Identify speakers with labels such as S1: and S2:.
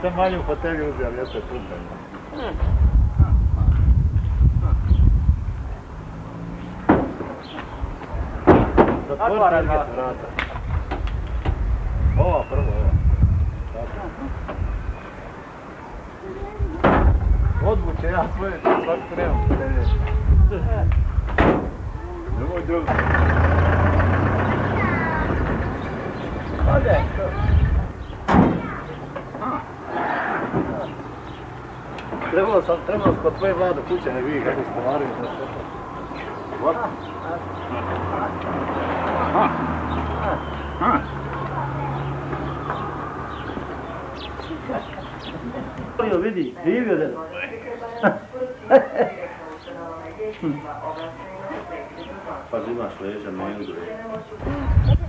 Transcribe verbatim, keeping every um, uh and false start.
S1: sam manju fotelju uzeo, ali jeste super. Zatvorite vrata. Ova prvo, ova. Odvuče ja svoje, svakako nemam fotelje. Nemoj drugo. Ode! Trebalo sam, trebalo sam kod tvoje vlade kuće, ne vidi kako ste varili za što. Ovako. Vidi, živio deda. Pa imaš leža, mengu.